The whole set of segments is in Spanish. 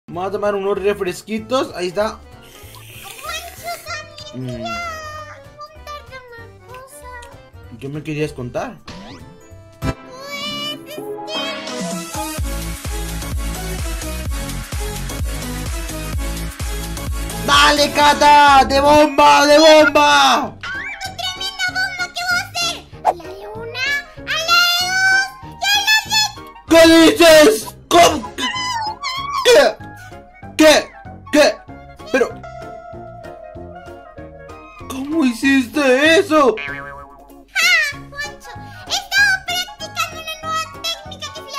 Vamos a tomar unos refresquitos. Ahí está. Contarte una cosa. ¿Qué me querías contar? ¡Dale, Cata! ¡De bomba! ¡De bomba! ¡Tremenda bomba que voy a hacer! ¡A la de una! ¡A la de dos! ¡Y a la de... ¿Qué dices? ¿Cómo? ¿Qué? ¿Qué? ¿Qué? Pero... ¿cómo hiciste eso? ¡Ja, Juancho! He estado practicando una nueva técnica que se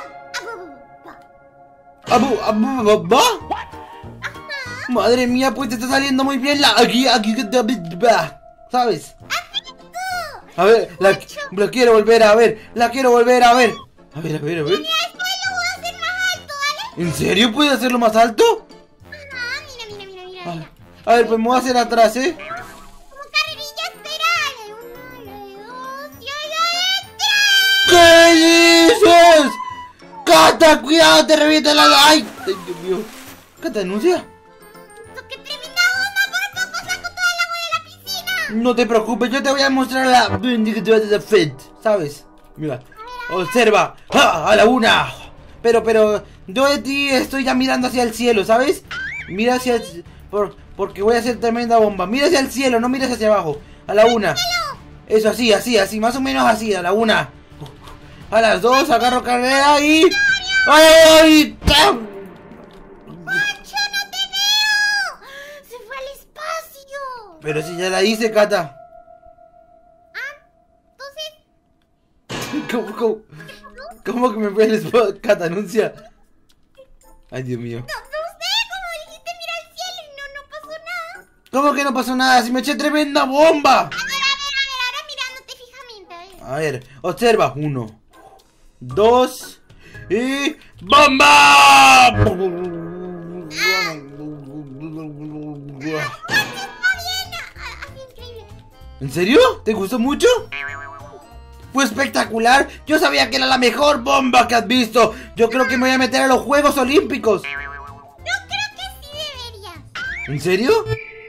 llama... ¿Va? Madre mía, pues te está saliendo muy bien la... Aquí, ¿sabes? A ver, la quiero volver a ver. La quiero volver a ver. A ver. Mira, esto lo voy a hacer más alto, ¿vale? ¿En serio puedes hacerlo más alto? Ajá, mira. A ver, pues me voy a hacer atrás, ¿eh? Como carrerilla, espera. A la de una, a la de dos y a la de tres. ¿Qué dices? ¡Cata, cuidado, te revienta la... ¡Ay! Dios mío. ¿Cata anuncia? ¡Qué tremenda bomba! ¡Por poco saco toda el agua de la piscina! No te preocupes, yo te voy a mostrar la... ¿sabes? Mira, observa. ¡Ja! A la una. Pero, yo de ti estoy ya mirando hacia el cielo, ¿sabes? Mira hacia el... porque voy a hacer tremenda bomba. Mira hacia el cielo, no mires hacia abajo. A la una. Eso, así, más o menos así, a la una. A las dos, agarro carrera y... ¡Ay! ¡Tam! ¡Pancho, no te veo! ¡Se fue al espacio! Pero si ya la hice, Cata. Entonces... ¿Cómo que me fue el spot? Cata, anuncia. Ay, Dios mío. No sé, como dijiste, mira al cielo y no pasó nada. ¿Cómo que no pasó nada? Si me eché tremenda bomba. A ver, ahora mirándote fijamente. A ver, observa. 1, 2 y... ¡bomba! Increíble. ¿En serio? ¿Te gustó mucho? Fue espectacular. Yo sabía que era la mejor bomba que has visto. Yo creo que me voy a meter a los Juegos Olímpicos. Yo creo que sí deberías. ¿En serio?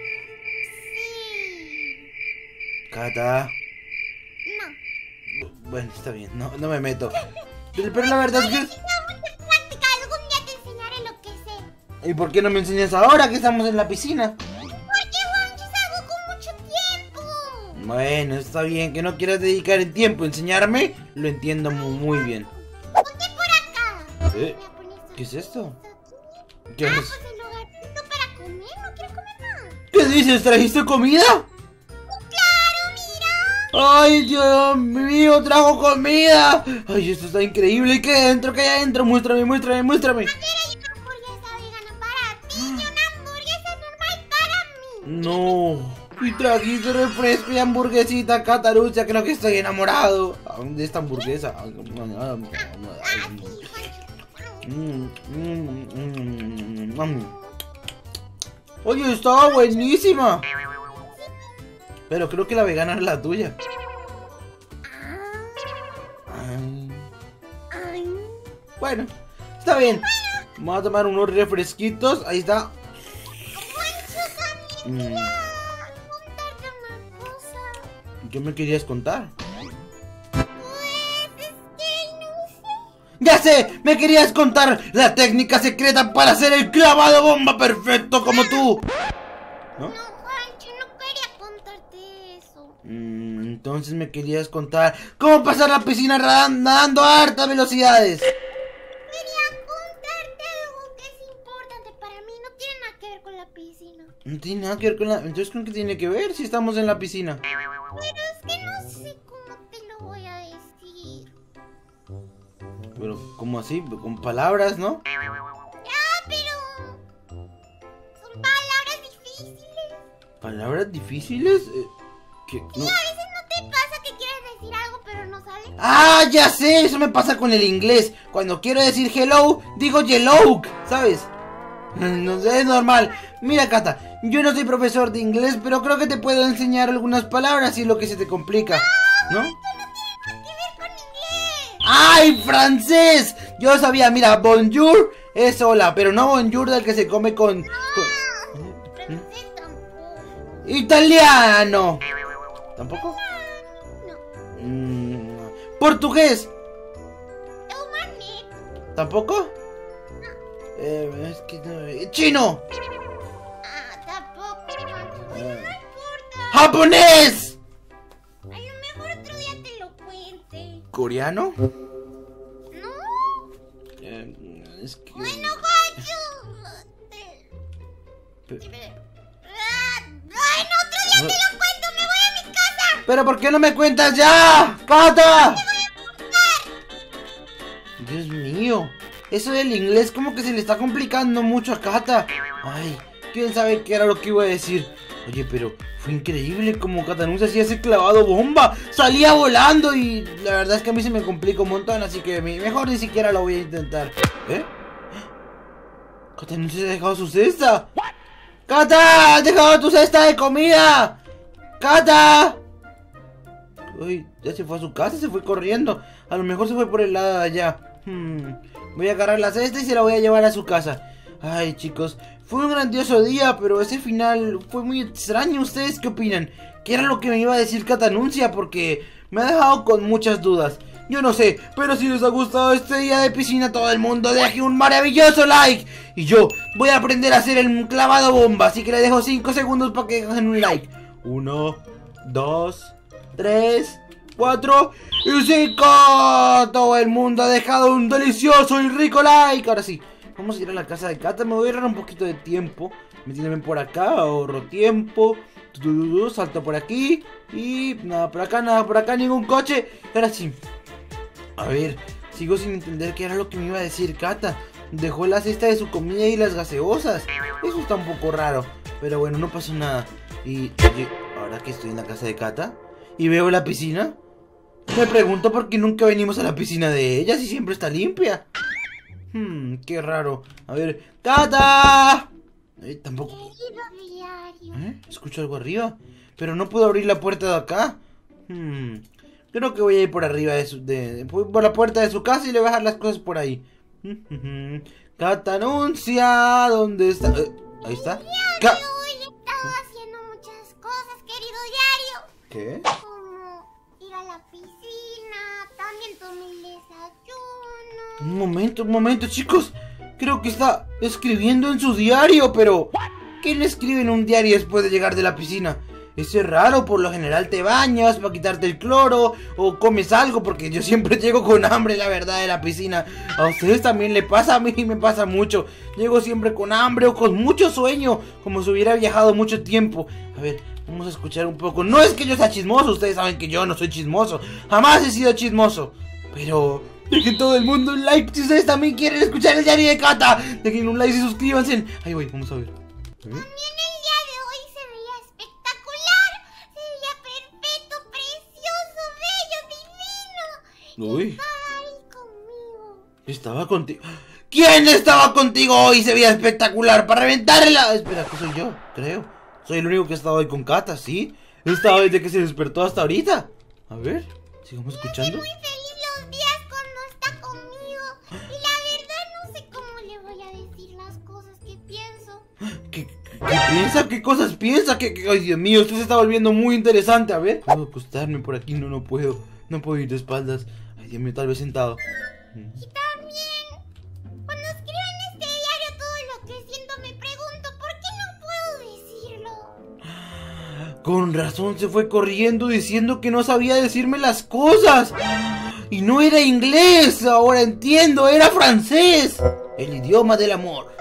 Sí. Cata. No. Bueno, está bien, no me meto. Pero la verdad es que... Necesito mucha práctica. Algún día te enseñaré lo que sé. ¿Y por qué no me enseñas ahora que estamos en la piscina? Porque Juancho es algo con mucho tiempo. Bueno, está bien, que no quieras dedicar el tiempo a enseñarme. Lo entiendo muy bien. Ponte por acá. ¿Eh? Mira, pon esto. ¿Qué es esto? Aquí. ¿Qué es? Pues el lugarcito para comer. No quiero comer nada. ¿Qué dices? ¿Trajiste comida? Claro, mira. ¡Ay, Dios mío! ¡Trajo comida! ¡Ay, esto está increíble! ¿Y qué hay adentro? ¿Qué hay adentro? Muéstrame. A ver, hay una hamburguesa vegana para ti y una hamburguesa normal para mí. No. Y trajiste refresco y hamburguesita, Catarucha. Creo que estoy enamorado de esta hamburguesa. Oye, estaba buenísima. Pero creo que la vegana es la tuya. Bueno, está bien. Vamos a tomar unos refresquitos. Ahí está. Contarte una cosa. ¿Qué me querías contar? Pues es que no sé. ¡Ya sé! ¡Me querías contar la técnica secreta para hacer el clavado bomba perfecto como tú! ¿No? No, Juancho, no quería contarte eso. Entonces me querías contar cómo pasar la piscina nadando a hartas velocidades. Quería contarte algo que es importante para mí. No tiene nada que ver con la piscina. No tiene nada que ver con la... Entonces, ¿con qué tiene que ver si estamos en la piscina? Pero es que no sé cómo te lo voy a decir. Pero, ¿cómo así? Con palabras, ¿no? Ah, pero... son palabras difíciles. ¿Palabras difíciles? ¿Qué? Y No. a veces no te pasa que quieres decir algo pero no sale. ¡Ah, ya sé! Eso me pasa con el inglés. Cuando quiero decir hello, digo yellow, ¿sabes? No sé, es normal. Mira, Cata, yo no soy profesor de inglés, pero creo que te puedo enseñar algunas palabras si es lo que se te complica, ¿no? Esto no tiene nada que ver con inglés. ¡Ay, francés! Yo sabía, mira, bonjour es hola, pero no bonjour del que se come con... Francés tampoco. Italiano. ¿Tampoco? No. Portugués. Humanet. ¿Tampoco? Es que no... Chino. Tampoco. No importa. ¡Japonés! A lo mejor otro día te lo cuente. ¿Coreano? ¿No? Es que... Bueno, Gacho. Bueno, otro día te lo cuento. Me voy a mi casa. ¿Pero por qué no me cuentas ya? ¡Cata! Dios mío. Eso del inglés como que se le está complicando mucho a Cata. Ay, quién sabe qué era lo que iba a decir. Oye, pero fue increíble como Catanuncia hacía ese clavado bomba. Salía volando y la verdad es que a mí se me complica un montón. Así que mejor ni siquiera lo voy a intentar. ¿Eh? Catanuncia ha dejado su cesta. ¡Cata! ¡Has dejado tu cesta de comida! ¡Cata! Uy, ya se fue a su casa, se fue corriendo. A lo mejor se fue por el lado de allá. Voy a agarrar la cesta y se la voy a llevar a su casa. Ay, chicos, fue un grandioso día, pero ese final fue muy extraño. ¿Ustedes qué opinan? ¿Qué era lo que me iba a decir Catanuncia? Porque me ha dejado con muchas dudas. Yo no sé, pero si les ha gustado este día de piscina, todo el mundo deje un maravilloso like. Y yo voy a aprender a hacer el clavado bomba, así que le dejo 5 segundos para que dejen un like. 1, 2, 3, 4 y 5. Todo el mundo ha dejado un delicioso y rico like. Ahora sí, vamos a ir a la casa de Cata. Me voy a ahorrar un poquito de tiempo. Metiéndome por acá, ahorro tiempo. Salto por aquí. Y nada por acá, ningún coche. Ahora sí. A ver, sigo sin entender qué era lo que me iba a decir Cata. Dejó la cesta de su comida y las gaseosas. Eso está un poco raro, pero bueno, no pasó nada. Y oye, ahora que estoy en la casa de Cata y veo la piscina, me pregunto por qué nunca venimos a la piscina de ella si siempre está limpia. Qué raro. A ver, ¡Cata! Tampoco. Querido diario. Escucho algo arriba, pero no puedo abrir la puerta de acá. Creo que voy a ir por arriba por la puerta de su casa y le voy a dejar las cosas por ahí. Catanuncia, ¿dónde está? Ahí está. Hoy he estado haciendo muchas cosas, querido diario. ¿Qué? Como ir a la piscina, también tomé el desayuno. Un momento, chicos. Creo que está escribiendo en su diario, pero ¿quién escribe en un diario después de llegar de la piscina? Eso es raro, por lo general te bañas para quitarte el cloro o comes algo, porque yo siempre llego con hambre, la verdad, de la piscina. A ustedes también le pasa, a mí me pasa mucho. Llego siempre con hambre o con mucho sueño, como si hubiera viajado mucho tiempo. A ver, vamos a escuchar un poco. No es que yo sea chismoso, ustedes saben que yo no soy chismoso. Jamás he sido chismoso. Pero dejen todo el mundo un like si ustedes también quieren escuchar el diario de Cata. Dejen un like y suscríbanse. Ahí voy, vamos a ver. También el día de hoy se veía espectacular. Se veía perfecto, precioso, bello, divino. Uy. Estaba ahí conmigo. Estaba contigo. ¿Quién estaba contigo hoy? Se veía espectacular para reventarla. Espera, que soy yo, creo. Soy el único que ha estado hoy con Cata, ¿sí? He estado desde que se despertó hasta ahorita. A ver, sigamos escuchando. Muy feliz los días cuando está conmigo. Y la verdad no sé cómo le voy a decir las cosas que pienso. ¿Qué piensa? ¿Qué cosas piensa? Ay, Dios mío, esto se está volviendo muy interesante. A ver, puedo acostarme por aquí. No puedo. No puedo ir de espaldas. Ay, Dios mío, tal vez sentado. Y también, cuando escribo en este diario todo lo que siento, me pregunto, ¿por qué no puedo decirlo? Con razón se fue corriendo diciendo que no sabía decirme las cosas. Y no era inglés, ahora entiendo, era francés. El idioma del amor.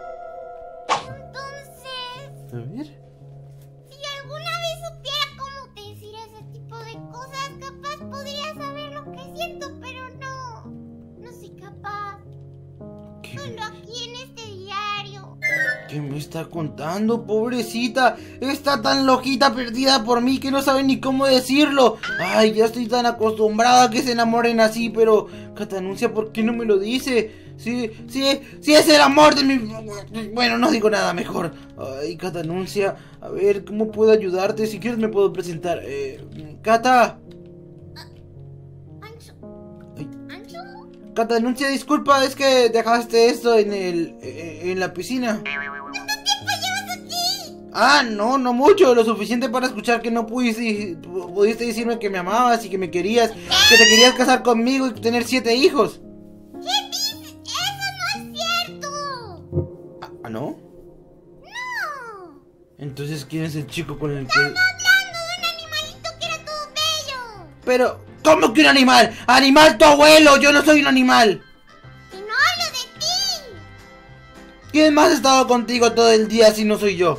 Entonces, A ver. si alguna vez supiera cómo decir ese tipo de cosas, capaz podría saber lo que siento, pero no soy capaz. Solo aquí en este diario. ¿Qué me está contando, pobrecita? Está tan loquita perdida por mí que no sabe ni cómo decirlo. Ay, ya estoy tan acostumbrada a que se enamoren así, pero Catanuncia, ¿por qué no me lo dice? Sí, es el amor de mi... Bueno, no digo nada mejor. Ay, Catanuncia, a ver, ¿cómo puedo ayudarte? Si quieres me puedo presentar. Cata. ¿Ancho? Ay. ¿Ancho? Cata, denuncia, disculpa, es que dejaste esto en la piscina. ¿Cuánto tiempo llevas aquí? Ah, no mucho, lo suficiente para escuchar que no pudiste decirme que me amabas y que me querías, que te querías casar conmigo y tener 7 hijos. ¿Qué dices? ¡Eso no es cierto! ¿Ah, no? ¡No! Entonces, ¿quién es el chico con el que...? Estaba hablando de un animalito que era todo bello. Pero, ¿cómo que un animal? ¡Animal tu abuelo! ¡Yo no soy un animal! ¡Que no hablo de ti! ¿Quién más ha estado contigo todo el día si no soy yo?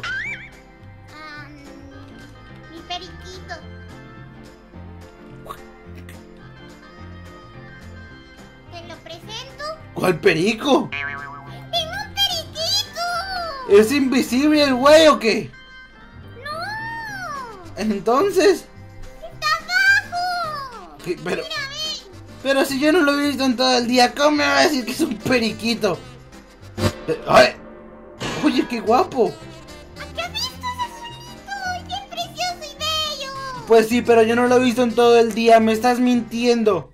Mi periquito. ¿Te lo presento? ¿Cuál perico? ¡Tengo un periquito! ¿Es invisible el güey o qué? ¡No! Entonces... ¡Está abajo! ¿qué? Mira, ven. Pero si yo no lo he visto en todo el día, ¿cómo me va a decir que es un periquito? ¡Ay! Oye, qué guapo. ¿Qué has visto ese azulito? ¡Qué precioso y bello! Pues sí, pero yo no lo he visto en todo el día, me estás mintiendo.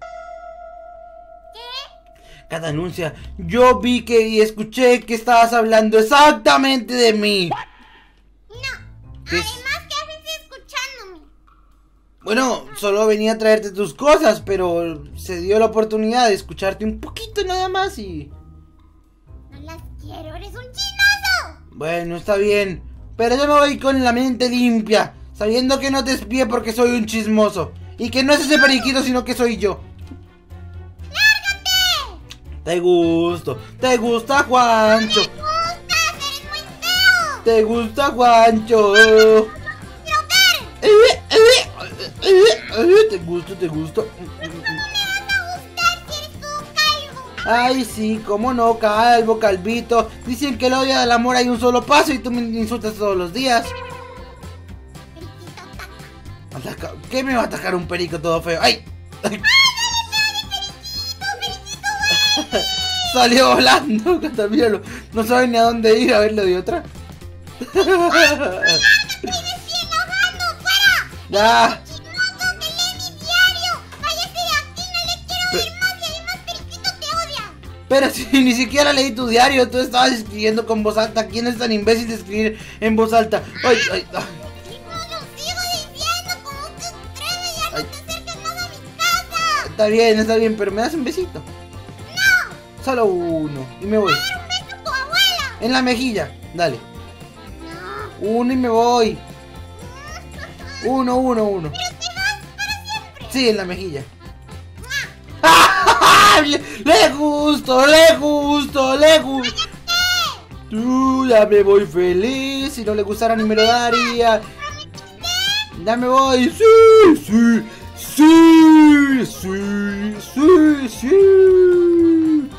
¿Qué? Cada anuncia, yo vi que y escuché que estabas hablando exactamente de mí. No. ¿Qué es? Además, ¿qué haces escuchándome? Bueno, solo venía a traerte tus cosas, pero se dio la oportunidad de escucharte un poquito nada más y... No las quiero, eres un chismoso. Bueno, está bien, pero yo me voy con la mente limpia, sabiendo que no te espié porque soy un chismoso. Y que no es ese periquito, sino que soy yo. ¡Lárgate! Te gusta Juancho. ¡Me gustas! ¡Eres muy feo! Te gusta Juancho. ¡Quiero ver! Te gusto. ¿Cómo me vas a gustar si eres todo calvo? Ay, sí, cómo no, calvo, calvito. Dicen que el odio del amor hay un solo paso y tú me insultas todos los días. Periquito, taca. Ataca- ¿Qué me va a atacar un perico todo feo? ¡Ay! ¡Ay! Salió volando, Cata, míralo. No sabe ni a dónde ir, a ver, le doy otra. ¡Me estoy enojando! ¡Fuera! Ya. ¡Chismoso que lee mi diario! ¡Váyase de aquí! ¡No le quiero ver más! ¡Y además Periquito te odia! Pero si ni siquiera leí tu diario, tú estabas escribiendo con voz alta. ¿Quién es tan imbécil de escribir en voz alta? ¡Ay, ay, ay! ¡No lo sigo diciendo! ¿Cómo te atreves? ¡Ya Ay. no te acerques más a mi casa! Está bien, pero ¿me das un besito? ¡No! Solo uno, y me voy. ¡Dar un beso a tu abuela! En la mejilla, dale. ¡No! Uno y me voy. Uno. ¡Pero te vas para siempre! Sí, en la mejilla. Le gusto. Tú, ya me voy feliz. Si no le gustara ni me lo daría. Ya me voy. Sí.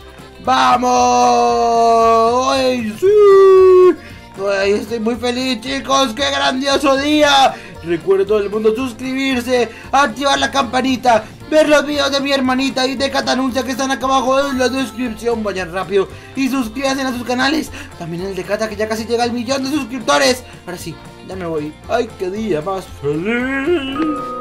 ¡Vamos! ¡Ay, sí! ¡Ay, estoy muy feliz, chicos! ¡Qué grandioso día! Recuerden todo el mundo suscribirse, activar la campanita, ver los videos de mi hermanita y de Cata Anuncia que están acá abajo en la descripción. Vayan rápido y suscríbanse a sus canales. También el de Cata, que ya casi llega al 1.000.000 de suscriptores. Ahora sí, ya me voy. ¡Ay, qué día más feliz!